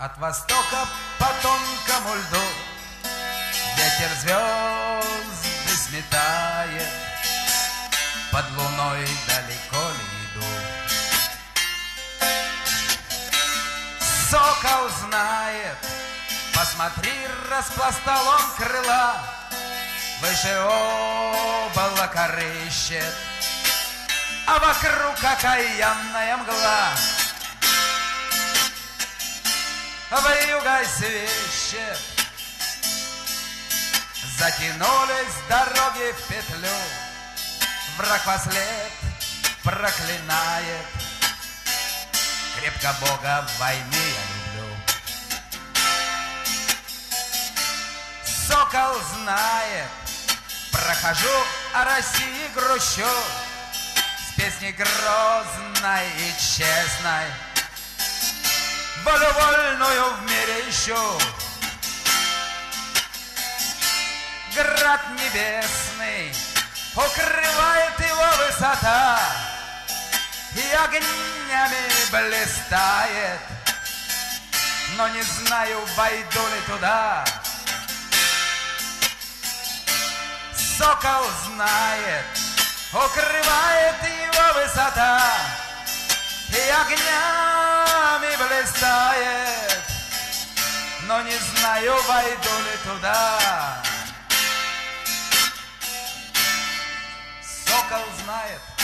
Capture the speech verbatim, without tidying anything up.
От востока по тонкому льду ветер звезды сметает, под луной далеко ли иду. Сокол знает, посмотри, распластал он крыла, выше облака рыщет, а вокруг окаянная мгла. Вьюгой свищет, затянулись дороги в петлю, враг во след проклинает, крепко Бога войны я люблю. Сокол знает, прохожу, о России грущу, с песней грозной и честной, волю вольную в мире ищу. Град небесный укрывает его высота, и огнями блистает, но не знаю, войду ли туда. Сокол знает, укрывает его высота, и огнями блистает, но не знаю, войду ли туда. Сокол знает.